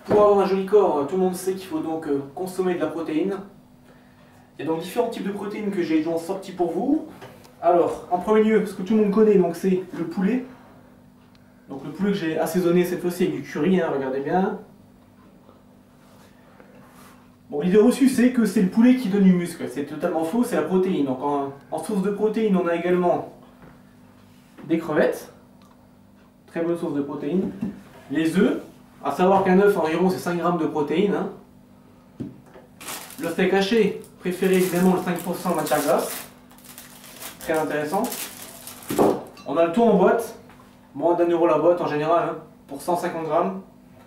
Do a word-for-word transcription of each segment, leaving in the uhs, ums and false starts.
Pour avoir un joli corps, tout le monde sait qu'il faut donc consommer de la protéine. Il y a donc différents types de protéines que j'ai donc sortis pour vous. Alors, en premier lieu, ce que tout le monde connaît, donc c'est le poulet. Donc le poulet que j'ai assaisonné cette fois-ci avec du curry, hein, regardez bien. Bon, l'idée reçue, c'est que c'est le poulet qui donne du muscle. C'est totalement faux, c'est la protéine. Donc en, en source de protéines, on a également des crevettes. Très bonne source de protéines. Les œufs. À savoir qu'un œuf environ c'est cinq grammes de protéines. Hein. Le steak haché, préféré évidemment le cinq pour cent matière grasse. Très intéressant. On a le tout en boîte. Moins d'un euro la boîte en général, hein, pour cent cinquante grammes.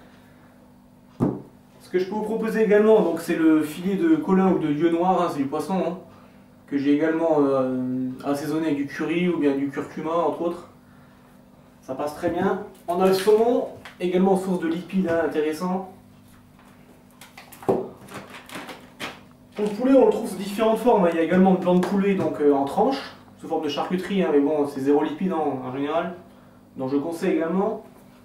Ce que je peux vous proposer également, donc c'est le filet de colin ou de lieu noir, hein, c'est du poisson, hein, que j'ai également euh, assaisonné avec du curry ou bien du curcuma entre autres. Ça passe très bien. On a le saumon, également source de lipides, hein, intéressant. Pour le poulet, on le trouve sous différentes formes. Il y a également le blanc de poulet donc, euh, en tranches, sous forme de charcuterie, hein, mais bon, c'est zéro lipide en, en général. Donc je conseille également.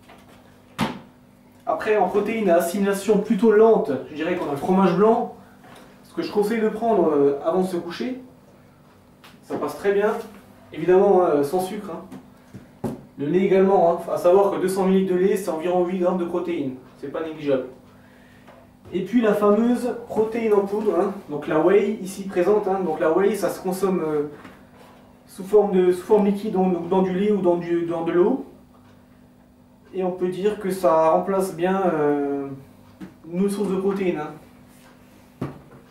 Après, en protéines à assimilation plutôt lente, je dirais qu'on a le fromage blanc. Ce que je conseille de prendre euh, avant de se coucher. Ça passe très bien. Évidemment, hein, sans sucre. Hein. Le lait également. Hein. À savoir que deux cents millilitres de lait, c'est environ huit grammes de protéines. C'est pas négligeable. Et puis la fameuse protéine en poudre. Hein. Donc la whey, ici présente. Hein. Donc la whey, ça se consomme euh, sous forme, de, sous forme liquide, donc dans du lait ou dans, du, dans de l'eau. Et on peut dire que ça remplace bien euh, nos sources de protéines. Hein.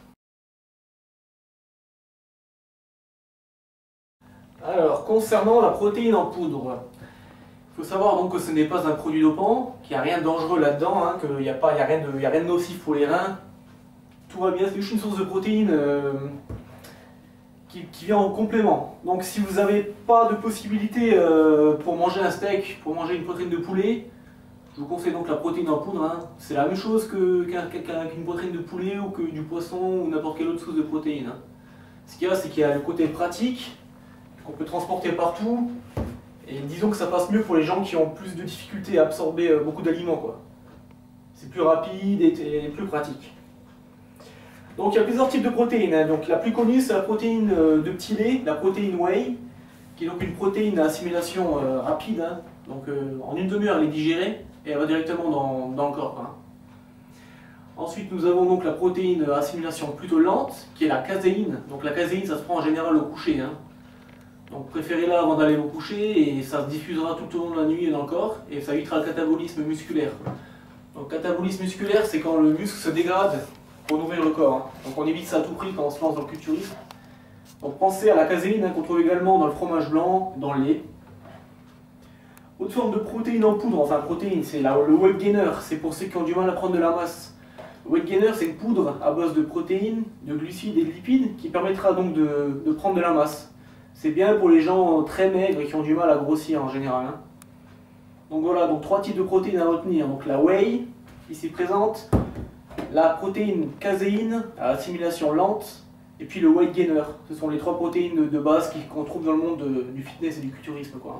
Alors, concernant la protéine en poudre, il faut savoir donc que ce n'est pas un produit dopant, qu'il n'y a rien de dangereux là-dedans, hein, qu'il n'y a, a, a rien de nocif pour les reins. Tout va bien, c'est juste une source de protéines euh, qui, qui vient en complément. Donc si vous n'avez pas de possibilité euh, pour manger un steak, pour manger une protéine de poulet, je vous conseille donc la protéine en poudre. Hein. C'est la même chose qu'une qu qu protéine de poulet ou que du poisson ou n'importe quelle autre source de protéines. Hein. Ce qu'il y a, c'est qu'il y a le côté pratique, qu'on peut transporter partout, et disons que ça passe mieux pour les gens qui ont plus de difficultés à absorber euh, beaucoup d'aliments. C'est plus rapide et, et plus pratique. Donc il y a plusieurs types de protéines. Hein. Donc, la plus connue, c'est la protéine euh, de petit lait, la protéine whey, qui est donc une protéine à assimilation euh, rapide. Hein. Donc euh, en une demi-heure, elle est digérée et elle va directement dans, dans le corps. Hein. Ensuite, nous avons donc la protéine à assimilation plutôt lente, qui est la caséine. Donc la caséine, ça se prend en général au coucher. Hein. Donc préférez-la avant d'aller vous coucher et ça se diffusera tout au long de la nuit dans le corps et ça évitera le catabolisme musculaire. Donc catabolisme musculaire, c'est quand le muscle se dégrade pour nourrir le corps. Hein. Donc on évite ça à tout prix quand on se lance dans le culturisme. Donc pensez à la caséine, hein, qu'on trouve également dans le fromage blanc, dans le lait. Autre forme de protéine en poudre, enfin protéine, c'est le weight gainer, c'est pour ceux qui ont du mal à prendre de la masse. Le weight gainer, c'est une poudre à base de protéines, de glucides et de lipides qui permettra donc de, de prendre de la masse. C'est bien pour les gens très maigres et qui ont du mal à grossir en général. Hein. Donc voilà, donc trois types de protéines à retenir. Donc la whey, ici présente, la protéine caséine à assimilation lente, et puis le weight gainer. Ce sont les trois protéines de, de base qu'on trouve dans le monde de, du fitness et du culturisme, quoi.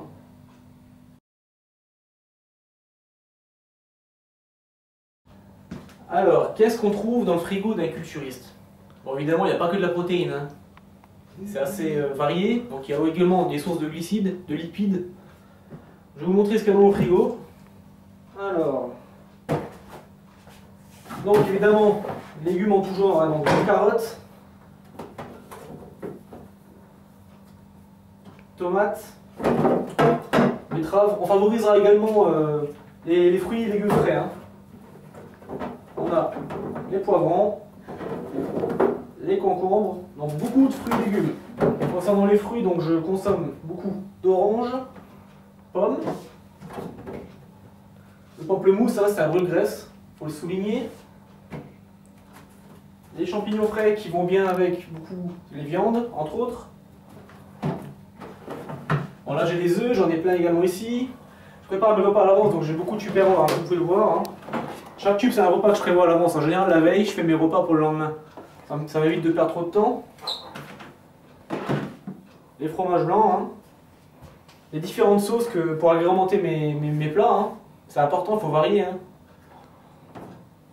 Alors, qu'est-ce qu'on trouve dans le frigo d'un culturiste? Bon, évidemment, il n'y a pas que de la protéine. Hein. C'est assez euh, varié. Donc, il y a également des sources de glucides, de lipides. Je vais vous montrer ce qu'il y a dans le frigo. Alors, donc évidemment, légumes en tout genre, hein, donc des carottes, tomates, betteraves. On favorisera également euh, les, les fruits et légumes frais. Hein. On a les poivrons, les concombres, donc beaucoup de fruits et légumes. Concernant les fruits, donc je consomme beaucoup d'oranges, pommes, le pamplemousse, ça c'est un brûle-graisse, il faut le souligner. Les champignons frais qui vont bien avec beaucoup les viandes, entre autres. Bon là j'ai des œufs, j'en ai plein également ici. Je prépare le repas à l'avance, donc j'ai beaucoup de tupperware, hein, vous pouvez le voir. Hein. Chaque tube c'est un repas que je prévois à l'avance. En général la veille, je fais mes repas pour le lendemain. Ça, ça m'évite de perdre trop de temps. Les fromages blancs. Hein. Les différentes sauces que, pour agrémenter mes, mes, mes plats. Hein. C'est important, il faut varier. Hein.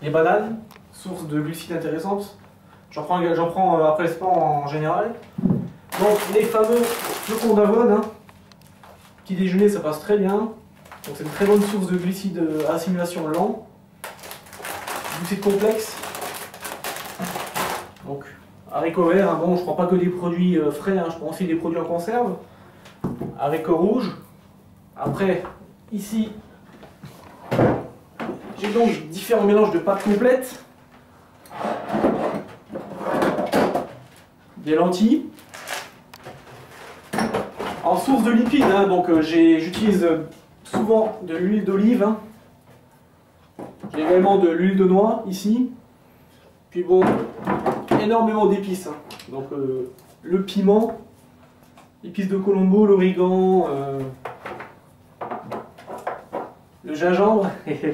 les bananes, source de glucides intéressantes. J'en prends, j'en prends après le sport en général. Donc les fameux flocons d'avoine, hein. Petit déjeuner ça passe très bien. Donc c'est une très bonne source de glucides à assimilation lent. Glucides complexes. Donc haricots verts, hein. Bon je prends pas que des produits frais, hein. Je prends aussi des produits en conserve. Haricots rouges. Après ici j'ai donc différents mélanges de pâtes complètes. Des lentilles. En source de lipides, hein, donc euh, j'utilise souvent de l'huile d'olive. Hein. J'ai également de l'huile de noix ici. Puis bon, énormément d'épices. Hein. Donc euh, le piment, épices de Colombo, l'origan, euh, le gingembre.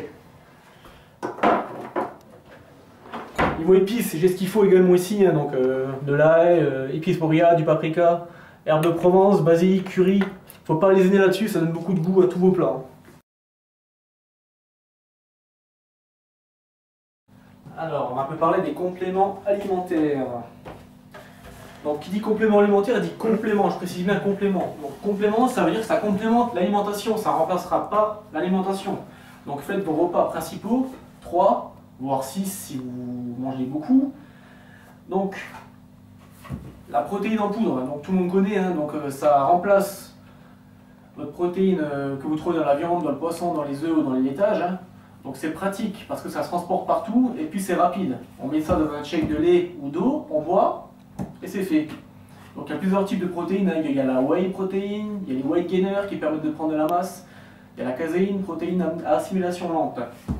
Niveau épices, j'ai ce qu'il faut également ici, hein, donc euh, de l'ail, euh, épices moria, du paprika, herbes de Provence, basilic, curry. Faut pas léser là-dessus, ça donne beaucoup de goût à tous vos plats. Alors, on va un peu parler des compléments alimentaires. Donc, qui dit complément alimentaire, dit complément, je précise bien complément. Donc, complément, ça veut dire que ça complémente l'alimentation, ça ne remplacera pas l'alimentation. Donc, faites vos repas principaux, trois, voire six si vous mangez beaucoup. Donc, la protéine en poudre, donc tout le monde connaît, hein, donc euh, ça remplace votre protéine euh, que vous trouvez dans la viande, dans le poisson, dans les œufs ou dans les laitages. Hein. Donc c'est pratique parce que ça se transporte partout et puis c'est rapide. On met ça dans un shake de lait ou d'eau, on boit et c'est fait. Donc il y a plusieurs types de protéines, hein. Il y a la whey protein, il y a les weight gainers qui permettent de prendre de la masse, il y a la caséine, protéine à assimilation lente.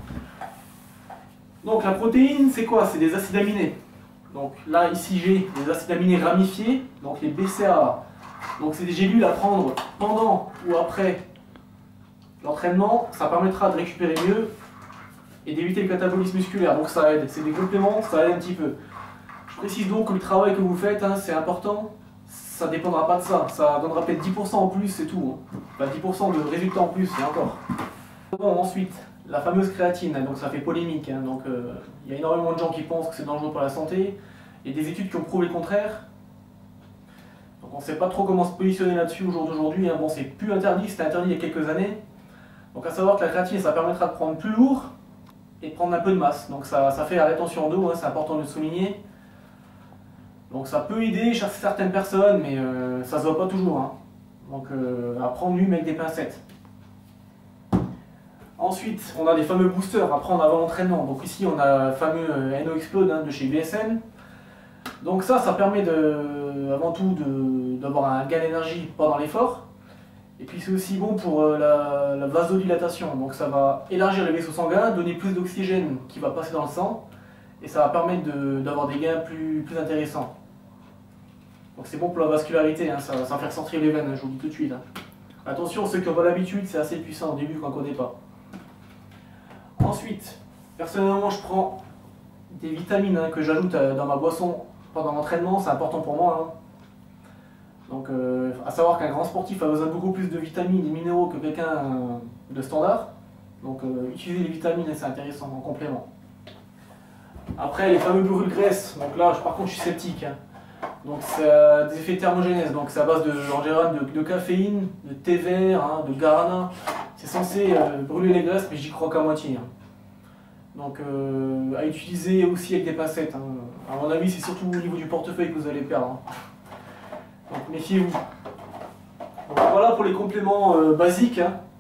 Donc la protéine, c'est quoi? C'est des acides aminés. Donc là, ici, j'ai des acides aminés ramifiés, donc les B C A A. Donc c'est des gélules à prendre pendant ou après l'entraînement. Ça permettra de récupérer mieux et d'éviter le catabolisme musculaire. Donc ça aide. C'est des compléments, ça aide un petit peu. Je précise donc que le travail que vous faites, hein, c'est important. Ça ne dépendra pas de ça. Ça donnera peut-être dix pour cent en plus, c'est tout. Hein. Enfin, dix pour cent de résultats en plus, et encore. Bon, ensuite, la fameuse créatine, donc ça fait polémique, hein, donc euh, il y a énormément de gens qui pensent que c'est dangereux pour la santé, il y a des études qui ont prouvé le contraire, donc on ne sait pas trop comment se positionner là-dessus au jour d'aujourd'hui, hein. Bon c'est plus interdit, c'était interdit il y a quelques années, donc à savoir que la créatine ça permettra de prendre plus lourd et de prendre un peu de masse, donc ça, ça fait la rétention d'eau, hein, c'est important de le souligner, donc ça peut aider chez certaines personnes, mais euh, ça se voit pas toujours, hein. Donc euh, à prendre lui mais avec des pincettes. Ensuite, on a des fameux boosters à prendre avant l'entraînement. Donc ici, on a le fameux N O Explode, hein, de chez B S N. Donc ça, ça permet de, avant tout d'avoir un gain d'énergie pendant l'effort. Et puis c'est aussi bon pour euh, la, la vasodilatation. Donc ça va élargir les vaisseaux sanguins, donner plus d'oxygène qui va passer dans le sang. Et ça va permettre d'avoir de, des gains plus, plus intéressants. Donc c'est bon pour la vascularité, hein, ça, ça va faire sortir les veines, hein, je vous le dis tout de suite. Hein. Attention, ceux qui ont pas l'habitude, c'est assez puissant au début quand on ne connaît pas. Ensuite, personnellement, je prends des vitamines, hein, que j'ajoute dans ma boisson pendant l'entraînement, c'est important pour moi. Hein. Donc, euh, à savoir qu'un grand sportif a besoin de beaucoup plus de vitamines et minéraux que quelqu'un euh, de standard. Donc, euh, utiliser les vitamines, c'est intéressant en complément. Après, les fameux brûle-graisse, donc là, je, par contre, je suis sceptique. Hein. Donc, c'est euh, des effets thermogénèse, donc c'est à base de, en général de, de caféine, de thé vert, hein, de guarana. C'est censé euh, brûler les graisses, mais j'y crois qu'à moitié. Hein. Donc euh, à utiliser aussi avec des pincettes. Hein. À mon avis, c'est surtout au niveau du portefeuille que vous allez perdre. Hein. Donc méfiez-vous. Voilà pour les compléments euh, basiques. Hein.